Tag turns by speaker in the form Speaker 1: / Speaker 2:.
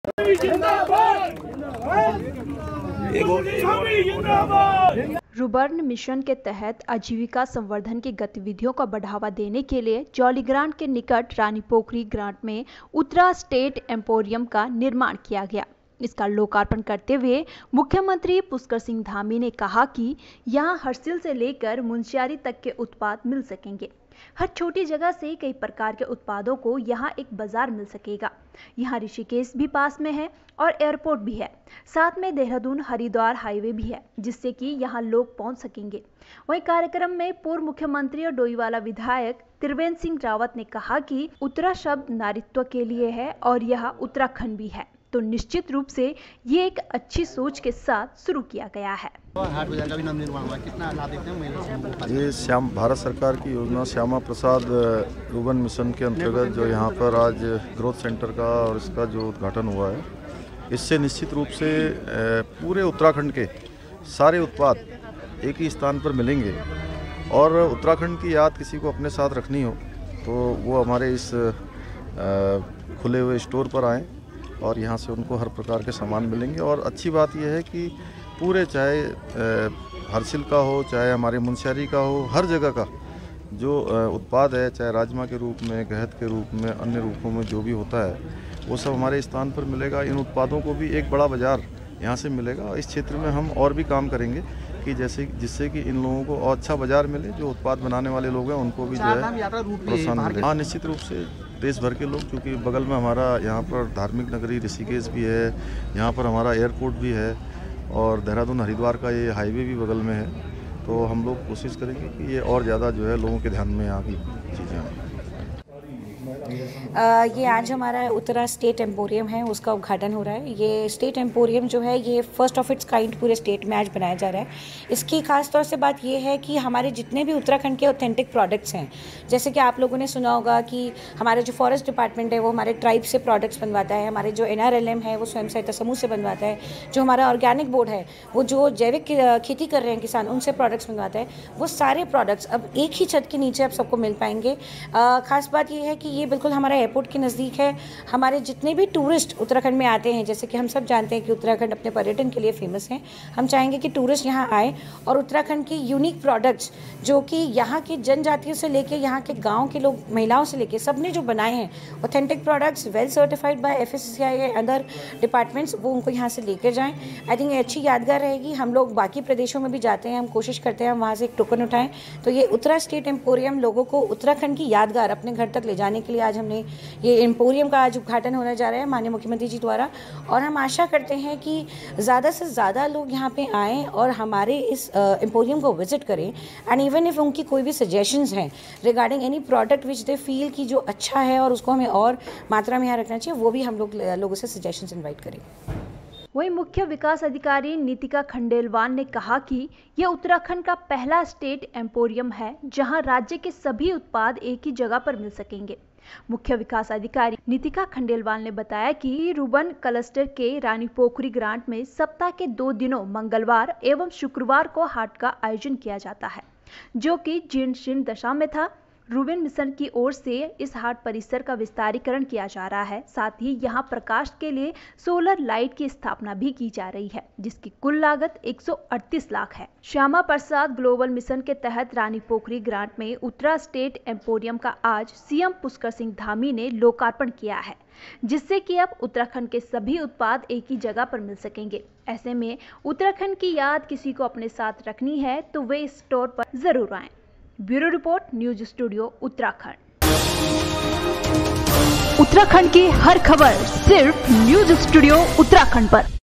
Speaker 1: रुबर्न mission के तहत आजीविका संवर्धन की गतिविधियों को बढ़ावा देने के लिए जौलीग्रांट के निकट रानीपोखरी ग्रांट में उत्तरा स्टेट एम्पोरियम का निर्माण किया गया। इसका लोकार्पण करते हुए मुख्यमंत्री पुष्कर सिंह धामी ने कहा कि यहां हरसिल से लेकर मुंशियारी तक के उत्पाद मिल सकेंगे। हर छोटी जगह से कई प्रकार के उत्पादों को यहां एक बाजार मिल सकेगा। यहां ऋषिकेश भी पास में है और एयरपोर्ट भी है, साथ में देहरादून हरिद्वार हाईवे भी है, जिससे कि यहां लोग पहुंच सकेंगे। वहीं कार्यक्रम में पूर्व मुख्यमंत्री और डोईवाला विधायक त्रिवेंद्र सिंह रावत ने कहा कि उत्तरा शब्द नारीत्व के लिए है और यह उत्तराखंड भी है, तो निश्चित रूप से ये एक अच्छी सोच के साथ शुरू किया गया है।
Speaker 2: हाट बाजार का भी नाम निर्माण हुआ, कितना लाभ देखते हैं महिलाओं?
Speaker 3: ये भारत सरकार की योजना श्यामा प्रसाद रुबर्न मिशन के अंतर्गत जो यहाँ पर आज ग्रोथ सेंटर का और इसका जो उद्घाटन हुआ है, इससे निश्चित रूप से पूरे उत्तराखंड के सारे उत्पाद एक ही स्थान पर मिलेंगे। और उत्तराखंड की याद किसी को अपने साथ रखनी हो तो वो हमारे इस खुले हुए स्टोर पर आएँ और यहाँ से उनको हर प्रकार के सामान मिलेंगे। और अच्छी बात यह है कि पूरे चाहे हरसिल का हो, चाहे हमारे मुंशियारी का हो, हर जगह का जो उत्पाद है, चाहे राजमा के रूप में, गहत के रूप में, अन्य रूपों में जो भी होता है, वो सब हमारे स्थान पर मिलेगा। इन उत्पादों को भी एक बड़ा बाजार यहाँ से मिलेगा। इस क्षेत्र में हम और भी काम करेंगे कि जिससे कि इन लोगों को और अच्छा बाजार मिले। जो उत्पाद बनाने वाले लोग हैं उनको भी जो है प्रोत्साहन मिले। हाँ, निश्चित रूप से देश भर के लोग, क्योंकि बगल में हमारा यहाँ पर धार्मिक नगरी ऋषिकेश भी है, यहाँ पर हमारा एयरपोर्ट भी है और देहरादून हरिद्वार का ये हाईवे भी बगल में है, तो हम लोग कोशिश करेंगे कि ये और ज़्यादा जो है लोगों के ध्यान में यहाँ की चीज़ें आएँ।
Speaker 4: ये आज हमारा उत्तरा स्टेट एम्पोरियम है, उसका उद्घाटन हो रहा है। ये स्टेट एम्पोरियम जो है ये फर्स्ट ऑफ इट्स काइंड पूरे स्टेट में आज बनाया जा रहा है। इसकी खास तौर से बात ये है कि हमारे जितने भी उत्तराखंड के ऑथेंटिक प्रोडक्ट्स हैं, जैसे कि आप लोगों ने सुना होगा कि हमारे जो फॉरेस्ट डिपार्टमेंट है वो हमारे ट्राइब से प्रोडक्ट्स बनवाता है, हमारे जो NRLM है वो स्वयं सहायता समूह से बनवाता है, जो हमारा ऑर्गेनिक बोर्ड है वो जो जैविक खेती कर रहे हैं किसान उनसे प्रोडक्ट्स बनवाता है। वो सारे प्रोडक्ट्स अब एक ही छत के नीचे आप सबको मिल पाएंगे। खास बात ये है कि ये बिल्कुल हमारा एयरपोर्ट के नज़दीक है। हमारे जितने भी टूरिस्ट उत्तराखंड में आते हैं, जैसे कि हम सब जानते हैं कि उत्तराखंड अपने पर्यटन के लिए फेमस है, हम चाहेंगे कि टूरिस्ट यहाँ आए और उत्तराखंड की यूनिक प्रोडक्ट्स जो कि यहाँ की जनजातियों से लेके यहाँ के गांव के लोग, महिलाओं से लेके सबने जो बनाए हैं authentic products well certified by FSSAI या अदर डिपार्टमेंट्स, वो उनको यहाँ से लेकर जाएँ। आई थिंक ये अच्छी यादगार रहेगी। हम लोग बाकी प्रदेशों में भी जाते हैं, हम कोशिश करते हैं हम वहाँ से एक टोकन उठाएँ। तो ये उत्तरा स्टेट एम्पोरियम लोगों को उत्तराखंड की यादगार अपने घर तक ले जाने के लिए आज हमने ये एम्पोरियम का आज उद्घाटन होने जा रहा है माननीय मुख्यमंत्री जी द्वारा। और हम आशा करते हैं कि ज़्यादा से ज़्यादा लोग यहाँ पे आएँ और हमारे इस एम्पोरियम को विजिट करें। एंड इवन इफ उनकी कोई भी सजेशंस हैं regarding any product which they feel कि जो अच्छा है और उसको हमें और मात्रा में यहाँ रखना चाहिए, वो भी हम लोगों से सजेशंस इन्वाइट करें।
Speaker 1: वहीं मुख्य विकास अधिकारी नीतिका खंडेलवाल ने कहा कि यह उत्तराखंड का पहला स्टेट एम्पोरियम है जहां राज्य के सभी उत्पाद एक ही जगह पर मिल सकेंगे। मुख्य विकास अधिकारी नीतिका खंडेलवाल ने बताया कि रुबर्न क्लस्टर के रानीपोखरी ग्रांट में सप्ताह के 2 दिनों मंगलवार एवं शुक्रवार को हाट का आयोजन किया जाता है, जो कि जीर्ण शीर्ण दशा में था। रुबर्न मिशन की ओर से इस हाट परिसर का विस्तारीकरण किया जा रहा है। साथ ही यहां प्रकाश के लिए सोलर लाइट की स्थापना भी की जा रही है, जिसकी कुल लागत 138 लाख है। श्यामा प्रसाद ग्लोबल मिशन के तहत रानीपोखरी ग्रांट में उत्तरा स्टेट एम्पोरियम का आज CM पुष्कर सिंह धामी ने लोकार्पण किया है, जिससे कि अब उत्तराखंड के सभी उत्पाद एक ही जगह पर मिल सकेंगे। ऐसे में उत्तराखंड की याद किसी को अपने साथ रखनी है तो वे इस स्टोर पर जरूर आएं। Bureau report, news studio Uttarakhand. Uttarakhand की हर खबर सिर्फ न्यूज स्टूडियो उत्तराखंड पर।